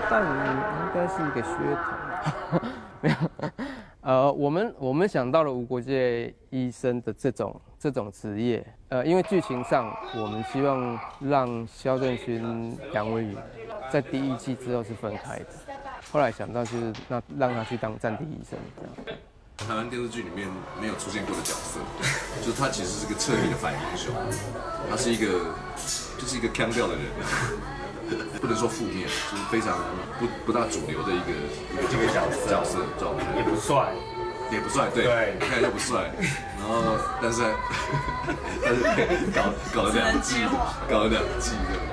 弹应该是一个噱头，没有。我们想到了无国界医生的这种职业，因为剧情上我们希望让萧正勋、杨威宇在第1季之后是分开的，后来想到就是让他去当战地医生这样。 台湾电视剧里面没有出现过的角色，就是他其实是个侧翼的反英雄，他是一个腔调的人，不能说负面，就是非常不大主流的一个角色状态， 也不帅， 对，看起来就不帅，然后但是搞了2季的。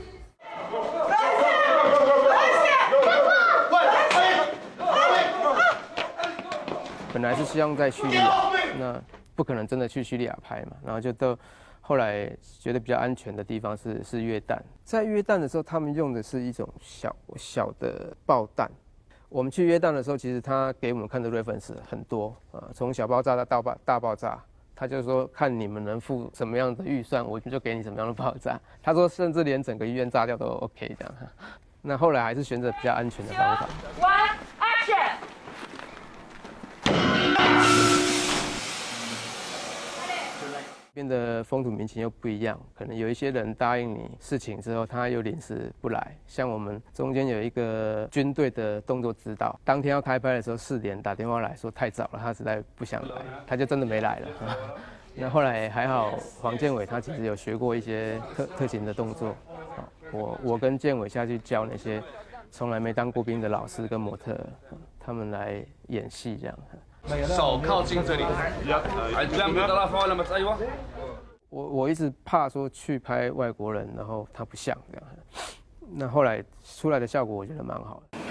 本来是希望在叙利亚，那不可能真的去叙利亚拍嘛，然后就后来觉得比较安全的地方是约旦。在约旦的时候，他们用的是一种小的爆弹。我们去约旦的时候，其实他给我们看的 reference 很多从小爆炸到大爆炸。他就说看你们能付什么样的预算，我们就给你什么样的爆炸。他说甚至连整个医院炸掉都 OK 这样。那后来还是选择比较安全的方法。 One action。 变得风土民情又不一样，可能有一些人答应你事情之后，他又临时不来。像我们中间有一个军队的动作指导，当天要开拍的时候4点打电话来说太早了，他实在不想来，他就真的没来了。那后来还好，黄建伟他其实有学过一些特勤的动作，我跟建伟下去教那些从来没当过兵的老师跟模特，他们来演戏这样。 手靠近这里， 我一直怕说去拍外国人，然后他不像这样。那后来出来的效果我觉得蛮好的。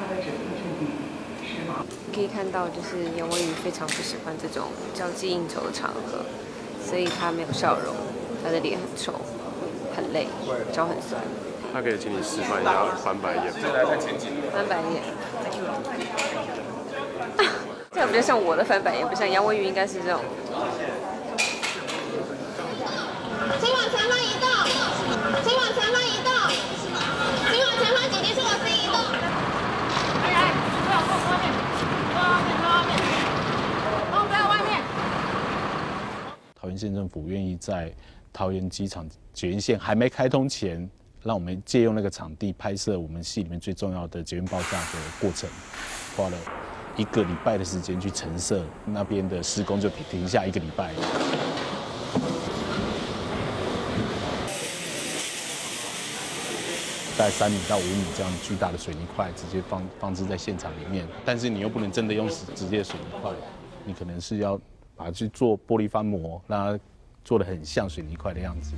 可以看到，就是杨威宇非常不喜欢这种交际应酬的场合，所以他没有笑容，他的脸很臭，很累，脚很酸。 他可以请你示范一下翻白眼。 翻白眼。这样比较像我的翻白眼，不像杨威宇应该是这种。 请往前方移动，请往前方移动，请往前方紧急说我是移动。哎，不要过外面，不要外面。 桃园县政府愿意在桃园机场捷运线还没开通前，让我们借用那个场地拍摄我们戏里面最重要的捷运爆炸的过程，花了1个礼拜的时间去陈设，那边的施工就停下1个礼拜。大概3米到5米这样巨大的水泥块直接放置在现场里面，但是你又不能真的用直接的水泥块，你可能是要把它去做玻璃翻模，让它做得很像水泥块的样子。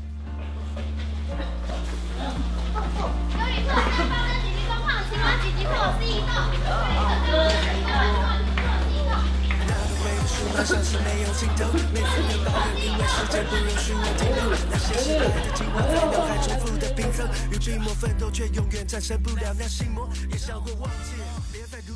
那像是没有尽头，每次的抱怨，因为时间不允许我停留。那些失败的经过，在脑海重复的平衡，与寂寞奋斗，却永远战胜不了那心魔，也想过忘记，别再。